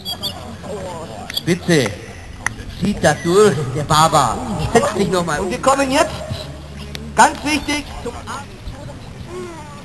Spitze. Zieht das durch, der Barber. Setz dich nochmal. Und wir kommen jetzt, ganz wichtig, zum